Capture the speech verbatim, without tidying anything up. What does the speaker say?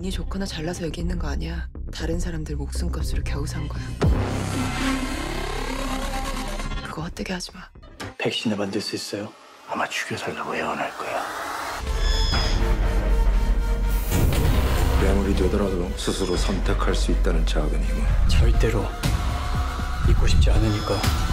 운이 좋거나 잘나서 여기 있는 거 아니야. 다른 사람들 목숨값으로 겨우 산 거야. 그거 헛되게 하지 마. 백신을 만들 수 있어요? 아마 죽여달라고 애원할 거야. 괴물이 되더라도 스스로 선택할 수 있다는 작은 힘은 절대로 잊고 싶지 않으니까.